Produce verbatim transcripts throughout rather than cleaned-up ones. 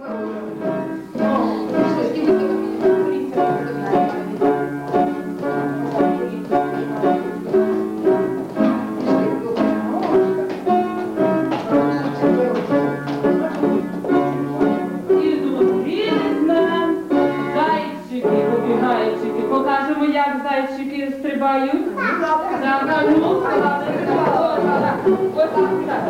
Покажемо, як зайчики стрибають. Так, ну, ось так.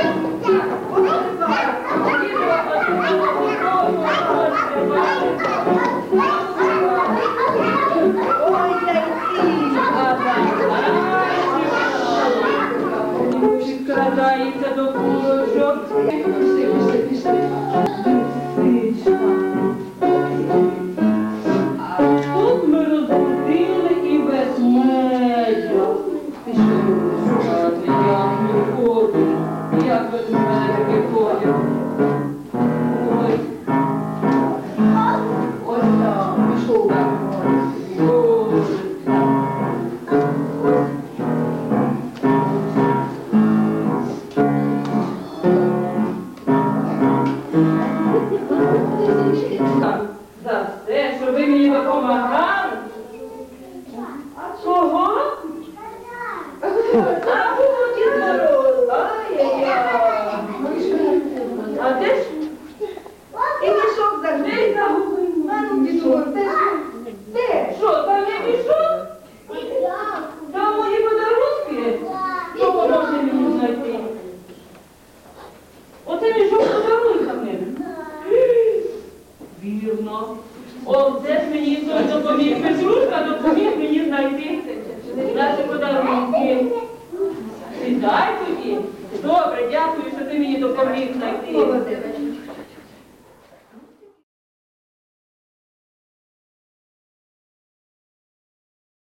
Підкрадається до кулочок. Тут ми розбудили і ведмедя. Ти що любиш? Як ми ходимо, як ведмедики ходять. Ой. Ось так, пішов так. Ось так. За все, що ви мені допомагали. Кого? А будь здорова. Ай-яй-яй. А де ж? І мішок завжди. Де й загубив? Ману мішок, де ж? Де? Що, там є мішок? Там мої подарунки? Хто поможе мені знайти? Оце мішок з подарунками. Вірно. О, де ж мені хтось допоміг?